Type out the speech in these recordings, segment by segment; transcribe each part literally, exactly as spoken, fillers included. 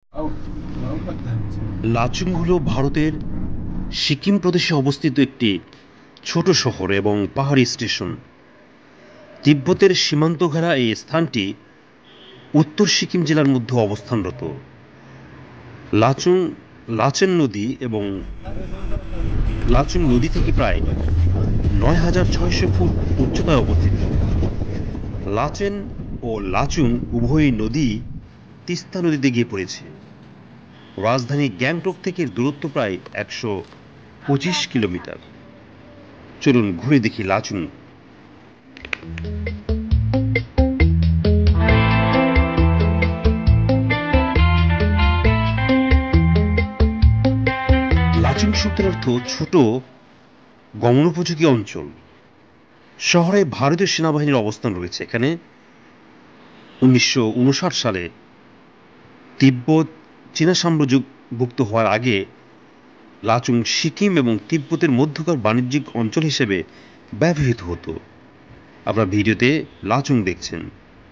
লাচুং হল ভারতের সিকিম প্রদেশে অবস্থিত একটি ছোট শহর এবং পাহাড়ি স্টেশন। তিব্বতের সীমান্ত ঘেরা এই স্থানটি উত্তর সিকিম জেলার মধ্যে অবস্থানরত। লাচুং লাচেন নদী এবং লাচুং নদী থেকে প্রায় নয় হাজার ছয়শো ফুট উচ্চতায় অবস্থিত। লাচেন ও লাচুং উভয় নদী তিস্তা নদীতে গিয়ে পড়েছে। রাজধানী গ্যাংটক থেকে দূরত্ব প্রায় একশো পঁচিশ কিলোমিটার। চলুন ঘুরে দেখি লাচুং। লাচুং শব্দের অর্থ ছোট গমনোপযোগী অঞ্চল। শহরে ভারতীয় সেনাবাহিনীর অবস্থান রয়েছে। এখানে উনিশশো উনষাট সালে তিব্বত চীনা সাম্রাজ্যভুক্ত হওয়ার আগে লাচুং সিকিম এবং তিব্বতের মধ্যকার বাণিজ্যিক অঞ্চল হিসেবে ব্যবহৃত হতো। আপনারা ভিডিওতে লাচুং দেখছেন।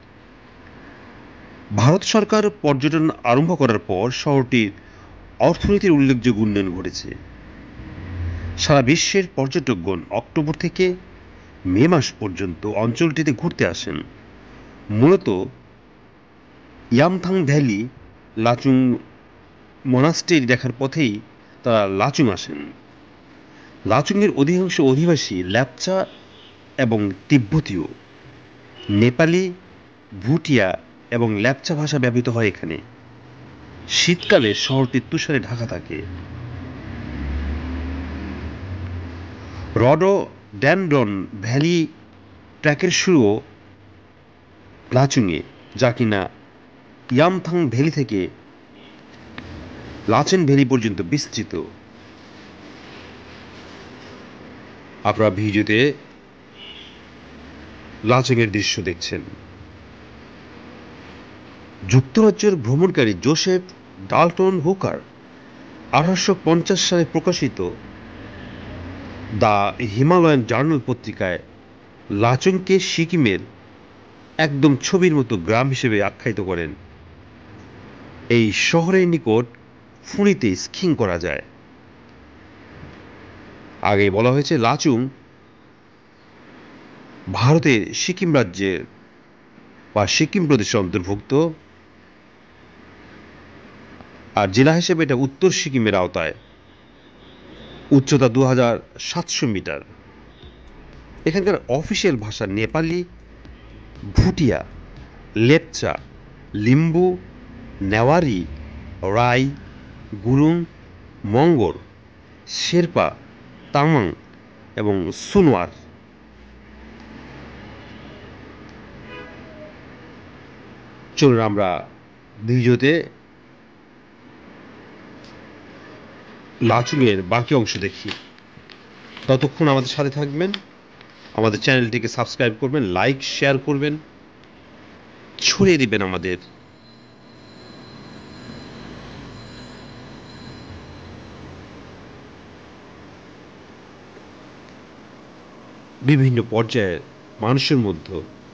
ভারত সরকার পর্যটন আরম্ভ করার পর শহরটির অর্থনীতির উল্লেখযোগ্য উন্নয়ন ঘটেছে। সারা বিশ্বের পর্যটকগণ অক্টোবর থেকে মে মাস পর্যন্ত অঞ্চলটিতে ঘুরতে আসেন। মূলত ইয়ামথাং ভ্যালি লাচুং মনাস্ট্রি দেখার পথেই তারা লাচুং আসেন। লাচুংয়ের অধিকাংশ অধিবাসী ল্যাপচা এবং তিব্বতীয়। নেপালি, ভুটিয়া এবং ল্যাপচা ভাষা ব্যবহৃত হয় এখানে। শীতকালে শহরটি তুষারে ঢাকা থাকে। রডোডেনড্রন ভ্যালি ট্র্যাকের শুরুও লাচুংয়ে, যা কিনা ইয়ামথাং ভ্যালি থেকে লাচেন ভ্যালি পর্যন্ত বিস্তৃত। আপনারা ভিডিওতে লাচুংয়ের দৃশ্য দেখছেন। যুক্তরাজ্যের ভ্রমণকারী জোসেফ ডাল্টন হুকার আঠারোশো পঞ্চাশ সালে প্রকাশিত দ্য হিমালয়ান জার্নাল পত্রিকায় লাচুংকে সিকিমের একদম ছবির মতো গ্রাম হিসেবে আখ্যায়িত করেন। এই শহরের নিকট ফুনিতে স্কিং করা যায়। আগে বলা হয়েছে লাচুং ভারতের সিকিম রাজ্যের বা সিকিম প্রদেশের অন্তর্ভুক্ত, আর জেলা হিসেবে এটা উত্তর সিকিমের আওতায়। উচ্চতা দু হাজার সাতশো মিটার। এখানকার অফিসিয়াল ভাষা নেপালি, ভুটিয়া, লেপচা, লিম্বু, নেওয়ারি, রাই, গুরুং, মঙ্গর, শেরপা, তামাং এবং সুনওয়ার। চলুন আমরা ভিডিওতে লাচুংয়ের বাকি অংশ দেখি। ততক্ষণ আমাদের সাথে থাকবেন, আমাদের চ্যানেলটিকে সাবস্ক্রাইব করবেন, লাইক শেয়ার করবেন, ছড়িয়ে দিবেন আমাদের। বিভিন্ন পর্যায়ের মানুষের মধ্যে